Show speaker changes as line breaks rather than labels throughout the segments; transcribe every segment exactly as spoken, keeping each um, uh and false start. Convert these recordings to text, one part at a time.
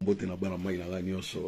Mbote na bana mai na ga nyonso.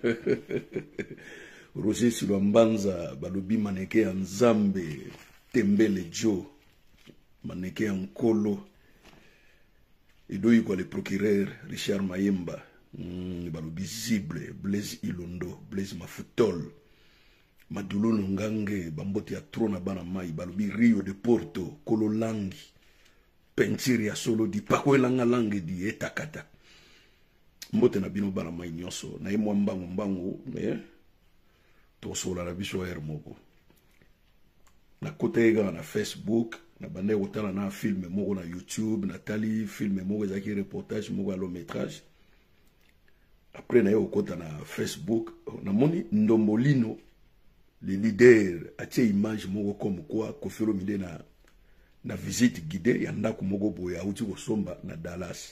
Roger Silwambanza balobi maneke ya Nzambe Tembele Jo maneke ya Nkolo edoyi kwa le procureur Richard Mayemba mm, balobi Zible Blaise Ilondo Blaise Mafutol Madulu Ngange bambote ya trona bana mai balobi Rio de Porto Kolo Langi Pentiri ya solo di pakwelanga langi di etakata mbote na bino bana mai nyonso na yemwa mbangu mbangu me to sola la biso er moko na kote ega na Facebook na bande kotala na film moko na YouTube na tali film moko ezaki reportage moko long métrage après na yo kota na Facebook na moni Ndombolino le leader atie image moko comme quoi Koffi Olomide na na visite guidée ya ndako moko boya uti ko somba na Dallas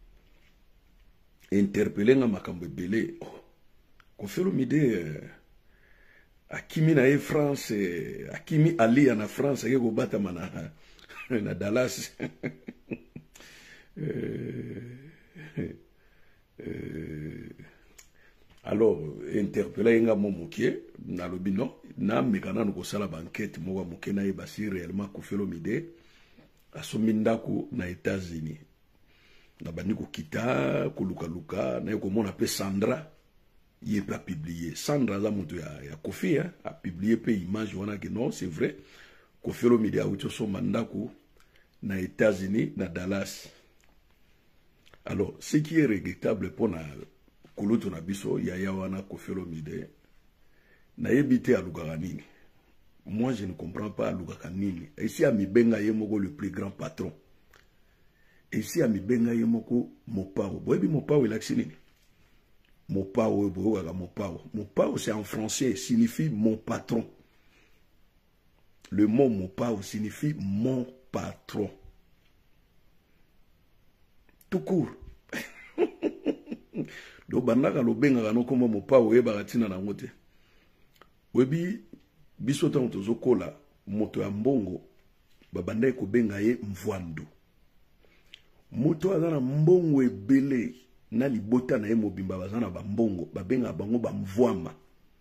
interpellé nga makambo ebele oh, Koffi Olomide uh, akimi na e France uh, akimi ali na France ke ko batama na na Dallas euh, euh, alors interpellé nga momukie na lobino na mekana no ko sala banquette moko moke na e basi réellement Koffi Olomide asomi ndako na États-Unis na bandi ko kita ko luka luka na ko mona pe Sandra il pas publié Sandra za mutu ya, ya Koffi hein, a publié pe image wana que non c'est vrai Koffi Olomide a uto so mandako na États-Unis na Dallas. Alors ce qui est regrettable pour na kuluto na biso ya ya wana Koffi Olomide na yebite alukaka nini. Moi je ne comprends pas alukaka nini. Ici a mi benga ye moko le plus grand patron. Ici a mi benga ye moko Mopao. Boyebi Mopao il a nini? Mopao boyoka Mopao. Mopao c'est en français signifie mon patron. Le mot Mopao signifie mon patron. Tout court. Do bandaka lo benga kano komo Mopao e baratina na ngote. Webi biso tango tozokola moto ya mbongo babandai ko benga ye mvwandu. Moto azana mbongo ebele na libota na ye mobimba bazana ba mbongo babenga bango ba mvwama.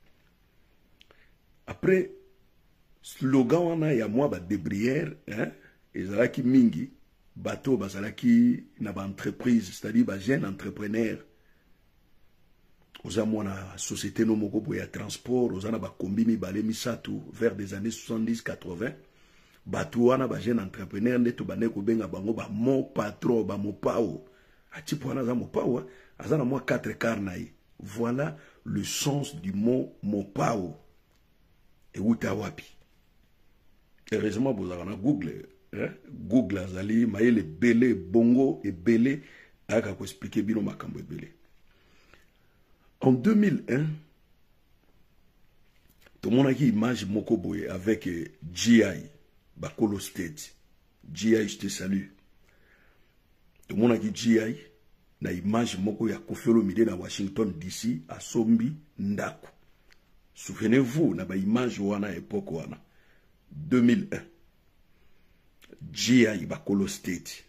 Après slogan wana ya moi ba débrière hein ezalaki mingi bato bazalaki na ba entreprise c'est-à-dire ba jeune entrepreneur oza mwana société no moko boya transport ozana ba kombi mibale misatu vers des années soixante-dix quatre-vingts bato wana ba jeune entrepreneur ndeto bane ko benga bango ba mon patron ba Mopao atipo wana za Mopao azana moi quatre carnaï. Voilà le sens du mot Mopao et uta wapi. Heureusement vous avez Google hein? Google azali maele belé bongo et belé aka ko expliquer bino makambo belé. En deux mille un, tout le monde a une image moko boye avec euh, G I, Bakolo State. G I, je te salue. Tout le monde a dit G I, na image moko ya Koffi Olomide na Washington D C à Sombi Ndaku. Souvenez-vous, na ba image wana époque wana. deux mille un. G I, Bakolo State.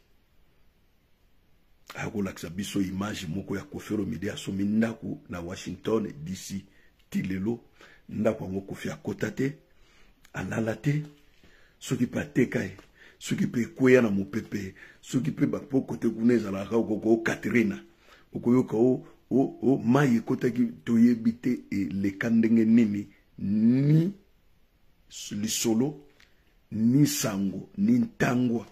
Akolakisa biso image moko ya Koffi Olomide asomi ndaku na Washington D C tilelo ndaku ngo Koffi akota te alala te soki pa tekaye soki pe kwea na mopepe soki pe bapo kote kuneza la ko Katrina okoyoka o o o mai kota ki toyebite e le kandenge nini ni lisolo ni sango ni ntangwa.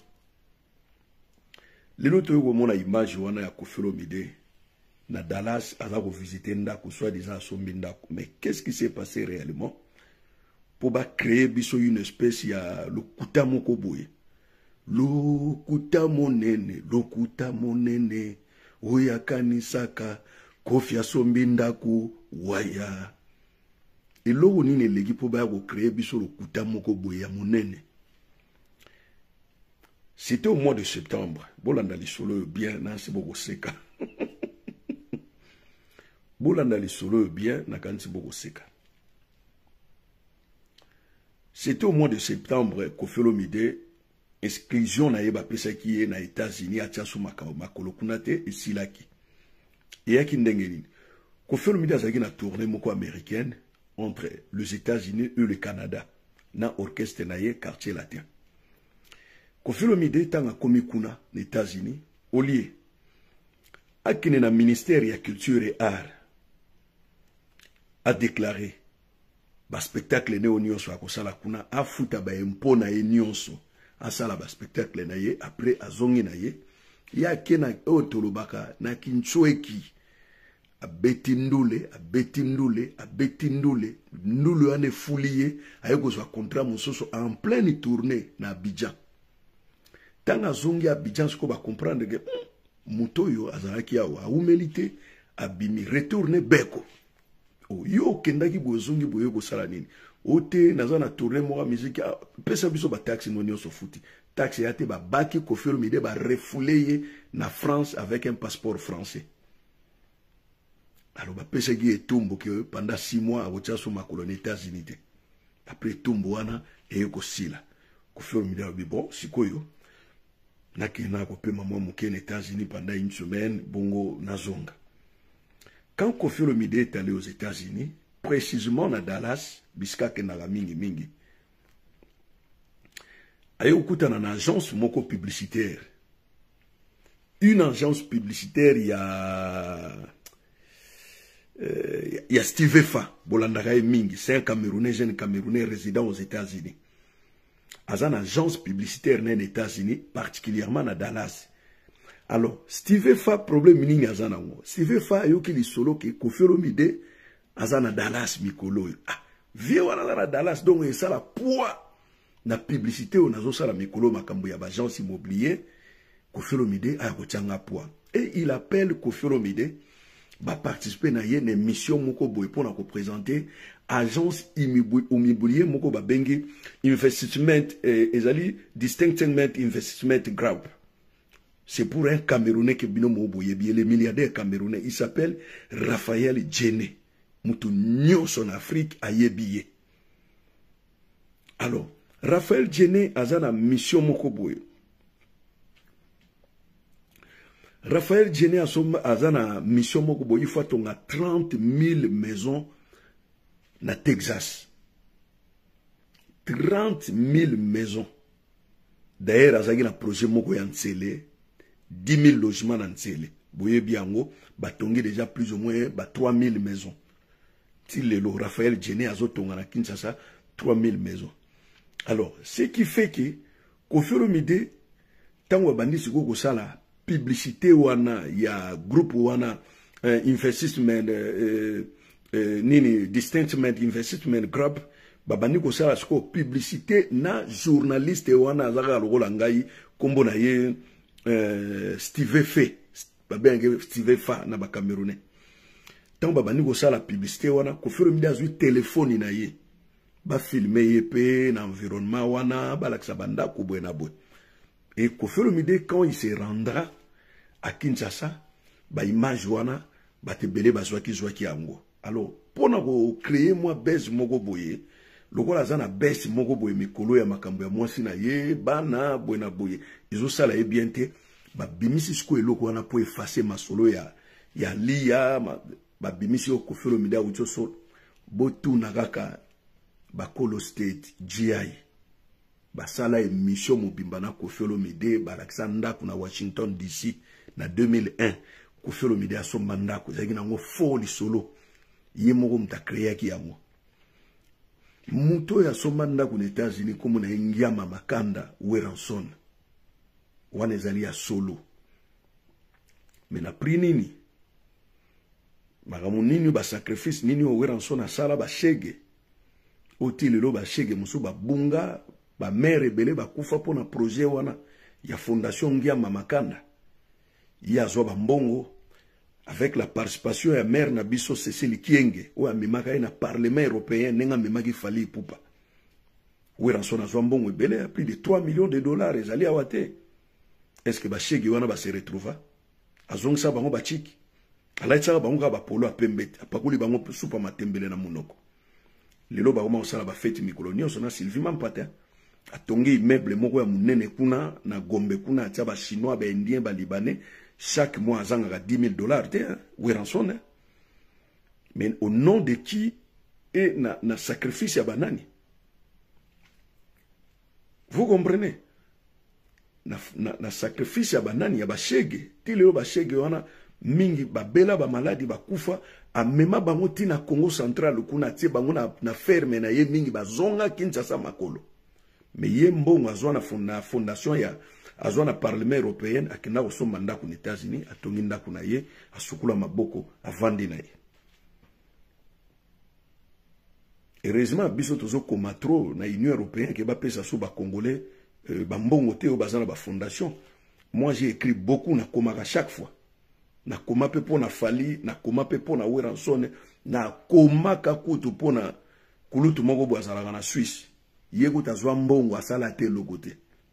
Lelo to yo mona image wana ya Koffi Olomide na Dallas aza ko visiter ndako soit disant sombi ndako. Mais qu'est-ce qui s'est passé réellement pour ba créer biso une espèce ya lokuta moko boye. Lokuta monene, lokuta monene oya kanisaka Koffi asombi ndako waya. Eloko nini eleki po ba ko créer biso lokuta moko boye ya monene. C'était au mois de septembre. Bolanda li solo bien na se boko seka. Bolanda li solo bien na kansi boko seka. C'était au mois de septembre Koffi Olomide exclusion na yeba pesa ki na États-Unis atia sou makolo kuna te esilaki. Et qui ndengeni. Kofi Olomide azaki na tournée moko américaine entre les États-Unis et le Canada. Na orchestre naye quartier latin. Kofi Olomide tanga komi kuna les États-Unis au lieu akine na ministère ya culture et art a déclaré ba spectacle ne onyoso akosala kuna afuta ba impo na ye nyonso asala ba spectacle na ye après azongi na ye ya kena otolobaka na kinchweki abeti ndule abeti ndule abeti ndule ndule ane fuliye ayeko so contrat musoso en pleine tournée na Abidjan tanga zongi Abidjan ko ba comprendre que mutoyo azalaki awa aumélité abimi retourner beko o yo kendaki bozongi boye ko sala nini ote nazana tourner mo musique pesa biso ba taxi no nyoso futi taxi yate ba baki Kofi Olomide ba refoulé na France avec un passeport français. Alors, pesa qui est tombe que pendant six mois, à votre sur ma colonie États-Unis. Après tombe wana et ko sila. Kofi Olomide a dit bon, si koyo. Na kina ko pe maman muke aux États-Unis pendant une semaine, bongo nazonga. Quand Kofi Olomide est allé aux États-Unis, précisément à Dallas, biska ke na mingi mingi. Aye okuta na agence moko publicitaire. Une agence publicitaire, il y a il y a Steve Fa, Bolandagaye Mingi, c'est un Camerounais, jeune Camerounais résident aux États-Unis. À une agence publicitaire dans les États-Unis, particulièrement à Dallas. Alors, Steve Fa, problème mini à Zanango. Steve Fa, yo ki li solo ki Kofi Olomide, à Zana Dallas, Mikolo. Ah, vieux wana à Dallas, donc il y a la poids na publicité, on a zo la Mikolo, makambo ya agence immobilier, Kofi Olomide a yochanga poids. Et il appelle Kofi Olomide, va participer à une mission moko boy pour nous présenter agence immobilier moko ba bengi investment ezali distinctement investment group. C'est pour un Camerounais qui bino mo boye bien le milliardaire camerounais, il s'appelle Raphaël Djene. Mutu nyos en Afrique a yebiye. Alors, Raphaël Djene a une mission moko boy. Raphaël Djene a une mission moko il faut qu'on a trente mille maisons na Texas. trente mille maisons. D'ailleurs, il y a un projet moko ya Ntsele, dix mille logements na Ntsele. Boye biango, batongi déjà plus ou moins trois mille maisons. Si le Raphaël Djene a zotonga na Kinshasa, trois mille maisons. Alors, ce qui fait que Kofi Olomide tango bandi siko ko sala publicité wana ya groupe wana uh, investment uh, uh, nini distancement investment group babani ko sala sko publicité na journaliste wana zaka lokola ngai kombo na ye uh, Steve Fe babenge Steve Fa na ba Camerounais tant babani ko sala publicité wana Kofi Olomide azui téléphone na ye ba filmer ye pe na environnement wana balaksa banda ko bwena bwe. Et Kofi Olomide, quand il se rendra à Kinshasa, ba image wana, ba te belé ba zwaki zwaki yango. Alors, pour nous créer moi base moko boye, lokola zana base moko boye mikolo ya makambo ya mwasi na ye, bana bwena boye. Izo sala e bien te, ba bimisi sko eloko wana po effacer masolo ya ya liya, ba bimisi o Kofi Olomide a ucho so, botu nagaka ba Kolo State, G I. Basala émission mobimba na Kofi Olomide balakisa ndako na Washington D C na deux mille un Kofi Olomide aso mandako zaki nango foli solo ye moko mta créer ki yango muto ya so mandako na États-Unis comme na Ngiama Makanda Weranson wana ezali ya solo mais na prix nini bagamu nini ba sacrifice nini o Weranson asala ba shege otile lo ba shege muso ba bunga ba mère belé ba kufa pona projet wana ya fondation Ngiama Makanda ya zo ba mbongo avec la participation ya mère na biso Cécile Kienge o amemaka na parlement européen nenga memaki fali pupa Weranson zo mbongo belé a plus de trois millions de dollars ezali awate. Est-ce que ba shegi wana ba se retrouva azongisa bango ba chiki alaitsa bango ka ba polo apembete apakuli bango supa matembele na munoko lelo ba koma osala ba fête mikolo nyonso na Sylvie Mampata atongi immeuble moko ya munene kuna na Gombe kuna atia ba chinois ba indien ba libanais chaque mois azanga dix mille dollars te hein, Weranson hein. Mais au nom de qui et na, na sacrifice ya banani? Vous comprenez? Na, na, na sacrifice ya banani ya bashege tileo bashege wana mingi babela ba maladi bakufa amema bango tina Congo central kuna tie bango na, na ferme na ye mingi bazonga Kinshasa makolo. Mais ye mbongo azwa na, na fondation ya azwa na parlement européen akina osomba ndako na États-Unis atongi ndako na ye asukula maboko avandi na ye. Heureusement biso tozo komatro na Union européenne ke ba pesa so ba congolais euh, ba mbongo te o bazana ba fondation. Moi j'ai écrit beaucoup na komaka chaque fois. Na koma pe pona Fali, na koma pe pona Weranson, na komaka kutu pona kulutu moko bo azalaka na Suisse. Yego tazwa mbongo asala te lokote.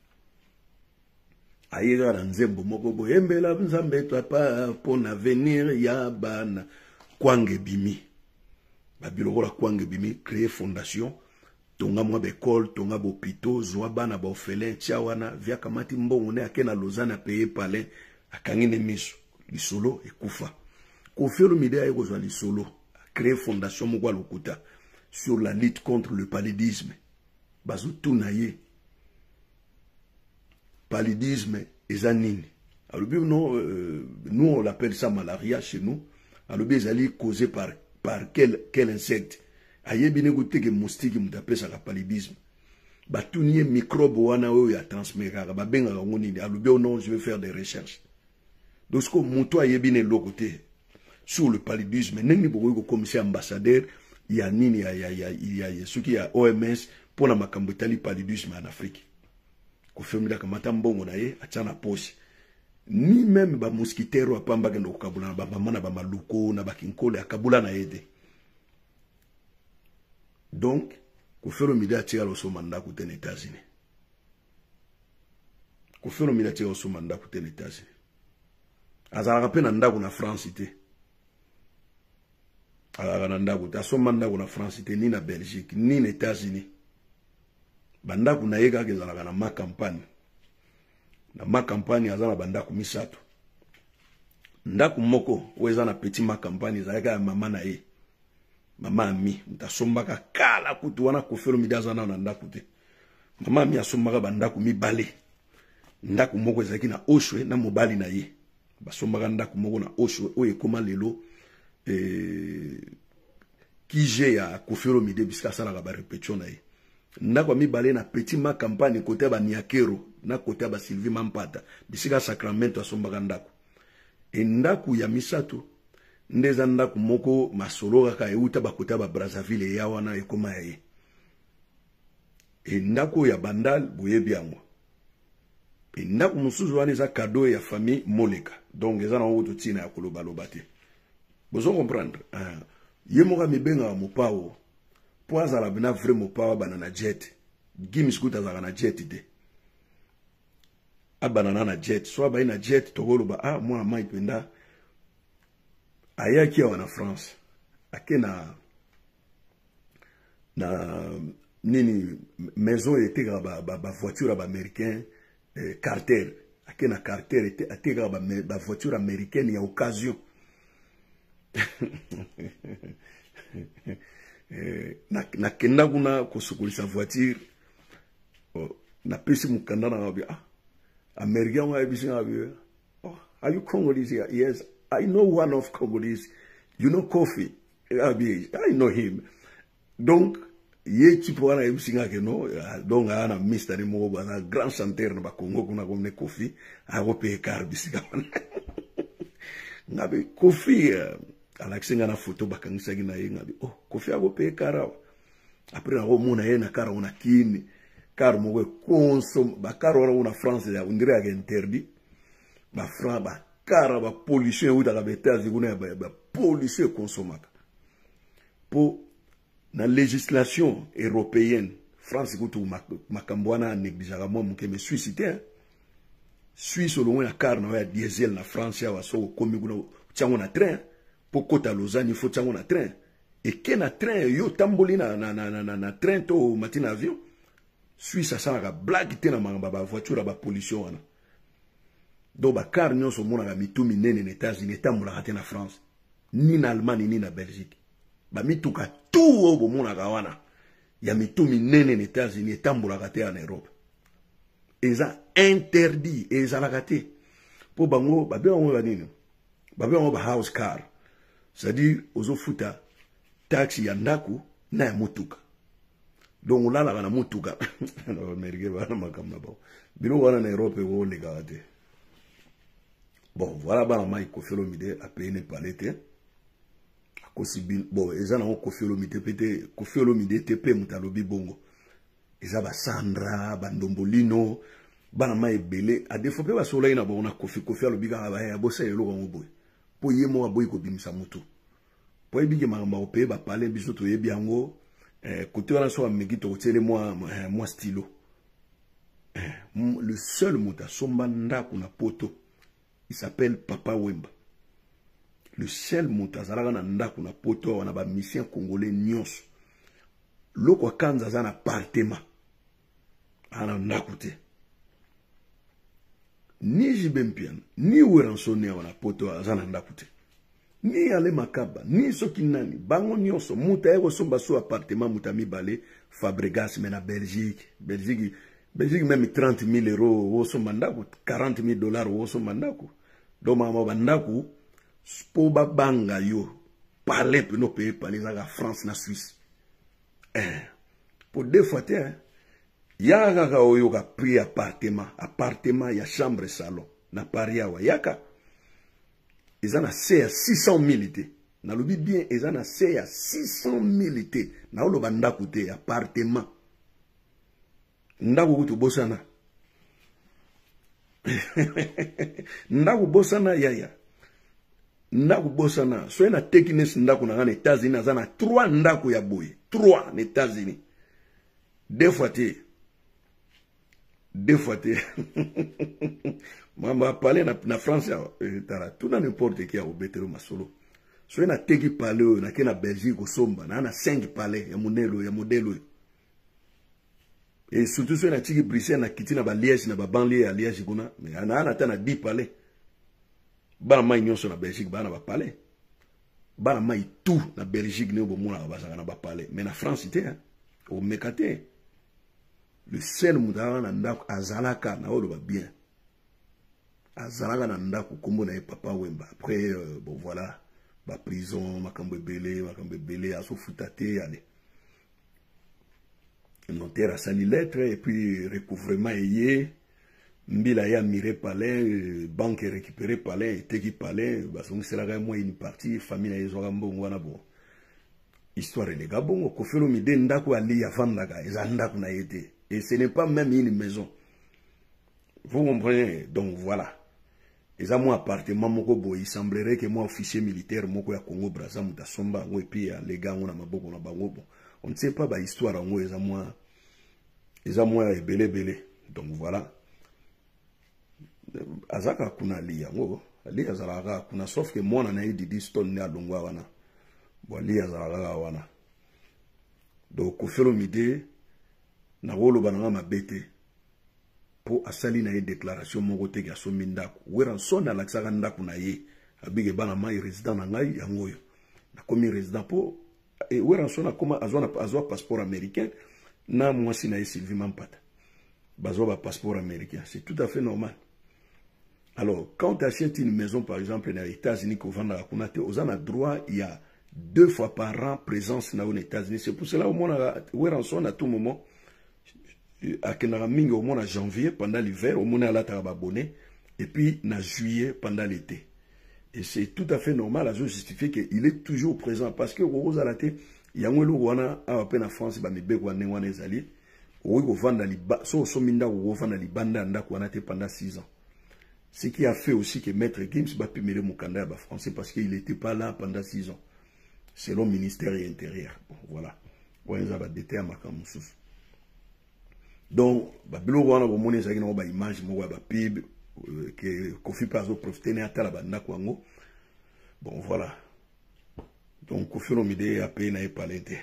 Ayega na nzembo moko bo embela nzambe to pa pona venir ya bana kwange bimi. Babiloko la kwange bimi créer fondation tonga mwa bekol tonga bopito zwa bana ba orphelin tia wana via kamati mbongo ne akena Lausanne payer palais akangine miso lisolo ekufa Koffi Olomide a ekozwa lisolo créer fondation moko lokuta sur la lutte contre le paludisme bazo tunaye paludisme eza nini alobi non euh, nous on l'appelle ça malaria chez nous alobi ezali causé par par quel, quel insecte ayebine guteke moustique mutapesa ka paludisme batunie microbe wana oyo ya transmettre ba benga ngoni alobi non je vais faire des recherches donc ce que muto ayebine lokote sur le paludisme nengi bokoy ko commissaire ambassadeur ya nini ya ya ya ya ce qui ya O M S pour la makambo tali paludisme en Afrique ko femila kamata mbongo na ye achana poche ni même ba mosquitero apamba kendo kabula ba mama ba maluko na ba kinkole akabula na yede. Donc Koffi Olomide atira lo somanda ku ten États-Unis. Koffi Olomide atira lo somanda ku ten États-Unis. Azala pena ndaku na France te. Azala ndaku ta somanda ku na France te ni na Belgique ni na États-Unis. Bandaku na yega kezala na ma campagne. Na ma campagne azana bandaku misato. Ndaku moko weza na petit ma campagne zalaka ya mama na ye. Mama mi mutasombaka kala kutu wana Koffi Olomide azana na ndaku te. Mama mi asombaka bandaku mibale. Ndaku moko ezaki na Oshwe na mobali na ye. Basombaka ndaku moko na Oshwe oye koma lelo eh kije ya Koffi Olomide biska sala ba répétition na ye. Ndako mibale na petit ma campagne côté ba Niakero na côté ba Sylvie Mampata bisika Sacramento asombaka ndako. E ndaku ya misato ndeza ndaku moko masolo kaka euta ba côté ba Brazzaville ya wana ekoma ya ye. E ndaku ya Bandal boyebi yango. E ndaku musuzu wana eza cadeau ya famille Moleka. Donc eza na oto tina ya koloba loba te. Bozo comprendre. Ah, ye moka mibenga wa mopao. Po azala bina vraiment pa banana jet. Gims kuta zala na jet de. A banana na jet. So ba ina jet togolo ba ah moi mai penda. Ayaki wa na France. Ake na na nini maison était ba ba, ba voiture ba américain eh, Carter. Ake na Carter était atega ba, ba voiture américaine ya occasion. Eh, na na kenda kuna kusukulisa voiture oh, na pesi mukanda na wabi ah American wa ebisi ngabi oh are you Congolese? Yes, I know one of Congolese. You know Koffi? Abi I know him. Donc ye chipo wana ebisi ngake no donc ana mister ni mo ba grand chanteur na ba Congo kuna komne Koffi a rope car bisika ngabi Koffi uh, alakisenga na photo bakangisa gina ye ngabi oh Koffi ago pe kara après na mona ye na kara ona kini kara mo we consom ba kara ona France ya ondire ya interdit ba fra ba kara ba pollution uta la beta ziguna ba, ba pollution consomaka po na législation européenne France kutu makambwana négligera mo mukeme Suisse te Suisse lo na kara na ya diesel na France ya waso komi kuna chango na train pour kota Lausanne il faut tsango na train et que na train yo tamboli na na na na, na train to matin avion Suisse ça sanga blague te na mamba ba voiture ba pollution wana donc bakar nyonso omonaka mitumi nene na États-Unis etambulaka te na France ni na Allemagne ni na Belgique bamituka tu oyo bomonaka wana ya mitumi nene na États-Unis etambulaka te en Europe eza interdit ezalaka te po bango babengango banini babengango ba house car c'est-à-dire ozofuta taxi ya ndaku na ya mutuka donc olalaka na mutuka amerike bana makambo na bao biloko wana na Europe oolekaka te. Bon, voilà, bah, ma Koffi Olomide a payé ne palais te. Bon, ils ont Koffi Olomide, peut-être, Koffi Olomide, T P, Moutalobi Bongo. Ils ont Sandra, Bandombolino, Banama et Belé. A défaut, pas soleil, on a Koffi, Koffi Olomide, a bossé, il a boy. Pour y moi, boy, ko bimisa mutu. Pour y bigi, ma au pays, bah, parler, bisoto, y biango, côté, on a soit, megito, télé, moi, moi, stylo. Le seul mouta, sombanda, qu'on a poto. Il s'appelle Papa Wemba. Le seul moutazalaga na ndaku na poto wana ba mission congolais nyonso. Loko kanza za na partema. Ana ndaku te. Ni Jibempian, ni Weransone wana poto za na ndaku te. Ni Ale Makaba, ni Sokinani, bango nyonso muta ego somba so appartement muta mibale Fabregas mais na Belgique, Belgique Belgique même trente mille euros, woso mandaku, quarante mille dollars, woso mandaku. Donc, maman bandaku, pour banga yo, parler pour nos pays, parler la France, la Suisse. Eh, pour deux fois, il y a un prix appartement, appartement, il y a chambre, salon, na pariawa, yaka. Ils en a six cent mille. Na lobi bien, ils en a six cent mille. Na olo bandaku te, appartement. Ndaku kutu bosana. Ndaku bosana yaya. Ndaku bosana. Soye na tekines ndaku na États-Unis. Zana trois ndaku ya boye. Trois na États-Unis. Deux fois te. Deux fois te. Mamba parler na, na France ya tara. Tout na n'importe qui a obetero masolo. Soye na teki palais na ke na Belgique au somba. Na na cinq palais ya modelo ya modelo. Et surtout sur la tigre brisée na kiti na ba Liège na ba banlieue à Liège kuna mais ana ana ta na dix palais bana mai nyonso na Belgique bana ba palais bana mai tout na Belgique ne bo mona ba sanga na ba palais mais na France té hein au mekate le seul muda na ndako azalaka na olo ba bien azalaka na ndako kombo na Papa Wemba après euh, bon voilà ba prison makambo belé makambo belé aso futate allez notaire a sali lettre et puis recouvrement ayé mbila ya miré palais banque récupéré palais teki palais parce que c'est là moi une partie famille na yezo ngambongo wana bon histoire les gabongo Koffi Olomide ndako ali ya vandaka eza ndako na yete et ce n'est pas même une maison vous comprenez donc voilà eza moi appartement moko boy il semblerait que moi officier militaire moko ya Congo Brazza mutasomba ngo et puis les gars on a maboko na bango bon on ne sait pas ba histoire en eza moi eza moi ebele belé donc voilà azaka kuna li yango ali azalaka kuna sauf que moi na Didi Stone ne alongwa wana bon ali azalaka wana donc Koffi Olomide na wolo bananga mabete pour asali na déclaration moko te ya somi ndako Weransone alaksaka ndako na ye abige bana mai résident na ngai yango yo na komi résident po et Weransone akoma azwa azwa passeport américain na mwasi na Sylvie Mampata bazwa ba passeport américain c'est tout à fait normal. Alors quand tu achètes une maison par exemple dans les États-Unis qu'on vend à Kunate aux a droit il y a deux fois par an présence dans les États-Unis c'est pour cela au moins Weransone à tout moment à Kenaramingi au moins en janvier pendant l'hiver au moins à la abonné et puis en juillet pendant l'été. Et c'est tout à fait normal à justifier qu'il est toujours présent parce que Rose à la tête il y a un wana à peine en France ba mebe kwa ne wana ezali o go vanda liba so so minda go vanda libanda ndako wana te pendant six ans. Ce qui a fait aussi que Maître Gims va pimere mukanda ba français parce qu'il n'était pas là pendant six ans. Selon le ministère intérieur. Bon, voilà. Ouais, ça va déter à makamusus. Donc ba bilo wana go moni ezali na ba image mo ba P I B que Koffi Pazo profiter na tala ba ndako ngo. Bon voilà. Donc, Koffi Olomide a payé na palente.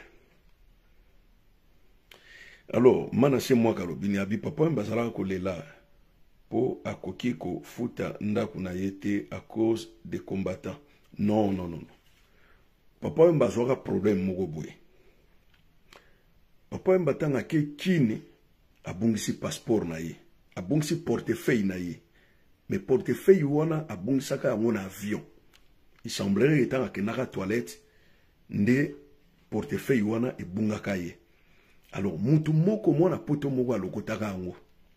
Alors, mana c'est moi kalobini abi papa mbasala ko lela. po akoki ko futa ndako na yete à cause des combattants. Non, non, non, non. Papa Wemba azwaka problème moko boye. Papa Wemba tanga ke kini abungisi passeport na ye, abungisi portefeuille na ye. Mais portefeuille wana abungisaka yango na avion. Il semblerait que tanga ke naka toilette nde portefeuille wana ebungaka ye. Alors mutu moko mwana poto moko alokotaka yango.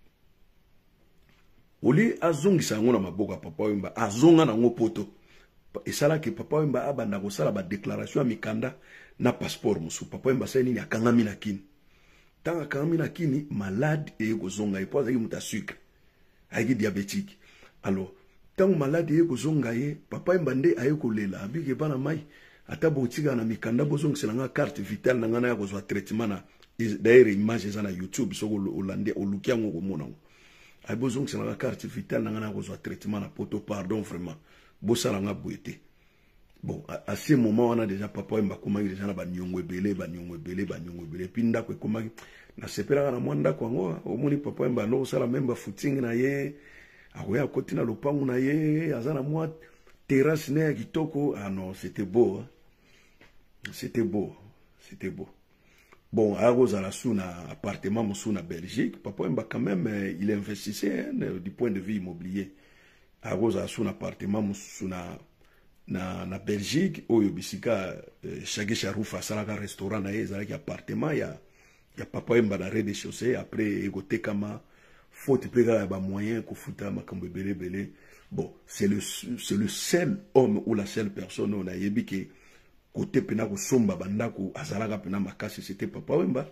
Oli azongisa yango na maboko ya Papa Wemba, azonga nango poto. Esala ke Papa Wemba abanda kosala ba déclaration ya mikanda na passeport musu. Papa Wemba sa nini akangami na kini. Tanga akangami na kini malade eye kozonga ye po azaki muta sucre. Ayaki diabétique. Alors tango malade eye kozonga ye, Papa Wemba nde aye kolela abike bana mai ata botika na mikanda bozongisela nga carte vitale na ngana ya kozwa traitement na d'ailleurs image eza na YouTube soko olande oluki yango komona ngo. Ay bozongisela nga carte vitale na ngana ya kozwa traitement na poto pardon vraiment. Bosalanga boete. Bon, à, à ce moment, on a déjà Papa Wemba komaki déjà na ba nyongo ebele, ba nyongo ebele, ba nyongo ebele. Puis ndako komaki na sepela na mwanda kwa ngo, omoni Papa Wemba no sala memba footing na ye, akoya koti na lopangu na ye, azana mwa terrasse na kitoko. Ah non, c'était beau. Hein? C'était beau. C'était beau. Bon, à Rosala sous na appartement moussou na Belgique, Papa Wemba quand même il investissait hein, du point de vue immobilier. À Rosa son appartement na na na Belgique oyo bisika chaque charouf asalaka restaurant na ezalaki appartement ya ya Papa Wemba na rez-de-chaussée après égoté kama faute pega ba moyen ko futa makambo belé belé. Bon, c'est le c'est le seul homme ou la seule personne on a yebi que côté pena ko somba bandako azalaka pena makasi, c'était Papa Wemba.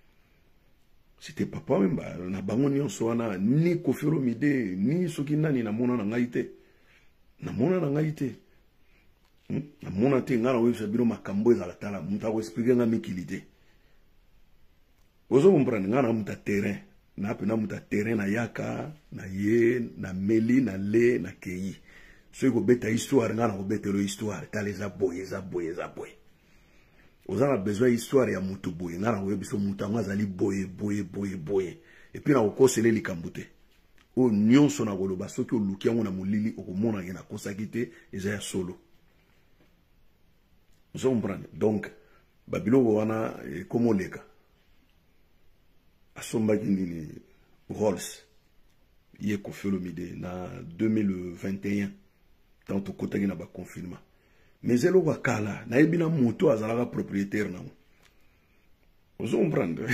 C'était Papa Wemba na bango nyonso wana ni Koffi Olomide ni soki nani na mona na ngai te na mona na ngai te hmm? Na mona te ngana webisa bino makambo ezala tala muta ko expliquer nga mikili te ozo comprendre ngana muta terrain na pe na muta terrain na yaka na ye na meli na le na kei so ko beta histoire ngana ko betelo histoire tala za boye za boye za boye. Vous avez besoin d'histoire ya mutu boye. Ngana webiso mutu ngazali boye boye boye boye. Et puis na okosele likambute. O nyonso na koloba soki oluki yango na molili okomona ngena kosakite eza ya solo. Vous comprenez? Donc babilo wana komoleka. Asomba nini Rolls. Ye Koffi Olomide na deux mille vingt et un tant okotaki na ba confinement. Mais elle est kala na ebina moto azalaka propriétaire na. Vous comprenez?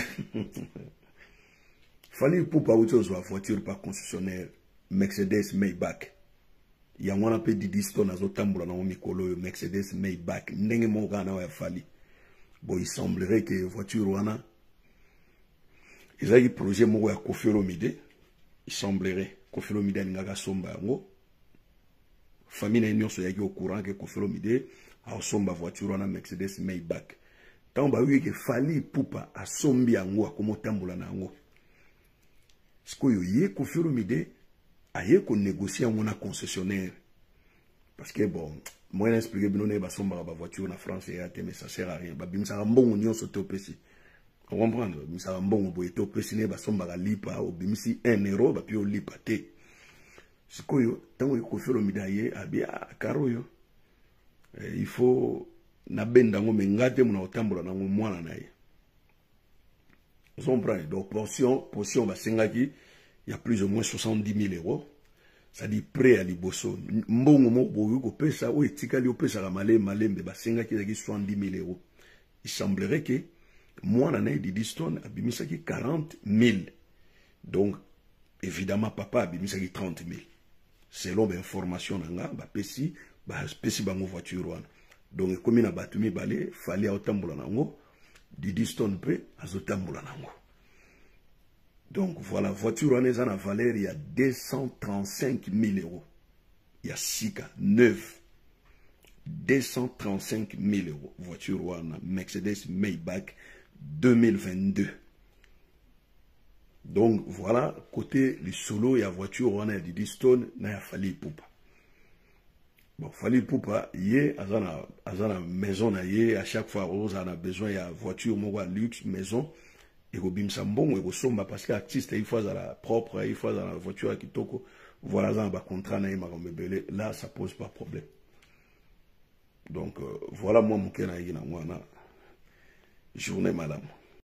Fallait pour pas autre chose voiture par concessionnaire Mercedes Maybach. Ya mwana pe Didiston azotambula na mikolo Mercedes Maybach ndenge moka na ya fali. Bon, il semblerait que voiture wana ils ont projet moko ya Koffi Olomide. Il semblerait Koffi Olomide ngaka somba ngo. Famille na nyonso yaki au courant que Koffi Olomide a somba voiture na Mercedes Maybach. Tant ba wi ke fali pupa a sombi yango akomo tambola na yango. Siko yo ye Koffi Olomide a ye ko négocier yango na concessionnaire. Parce que bon, moi expliquer bino ne ba somba ba voiture na France et mais ça sert à rien. Ba bimsa mbongo nyonso to pesi. On comprend, bimsa mbongo boye to pesi ne ba somba ga lipa o bimsi un euro ba pi o lipa te. Sikoyo, tango y Koffi Olomide ye abia karoyo. Il faut na benda ngo mengate muna otambola na mwana na ye. Vous comprenez? Donc portion portion ba sengaki il y a plus ou moins soixante-dix mille euros. Ça dit prêt à liboso. Mbongo mo boyu ko pesa o etikali o pesa ka male malembe ba sengaki zaki soixante-dix mille euros. Il semblerait que mwana na ye Didiston abimisaki quarante mille. Donc évidemment papa abimisaki trente mille. Selon l'information nanga ba pesi ba pesi bango voiture wana. Donc comme na batumi balé fallait otambola nango Didiston pe azotambola nango. Donc voilà, voiture wana eza na valeur il y a deux cent trente-cinq mille euros. Il y a sika neuf deux cent trente-cinq mille euros voiture wana Mercedes Maybach deux mille vingt-deux. Donc voilà, côté le solo, il y a voiture, on a Didiston, il y a Fally Ipupa. Bon, Fally Ipupa, yé, à la maison, à chaque fois, on a besoin, il y a voiture, moi, luxe, maison, ekobimisa mbongo ekosomba parce que artiste il faut la propre, il faut la voiture kitoko, voilà ça ba contrat na makambo ebele, là ça pose pas problème. Donc euh, voilà moi muke na yina mwana journée madame.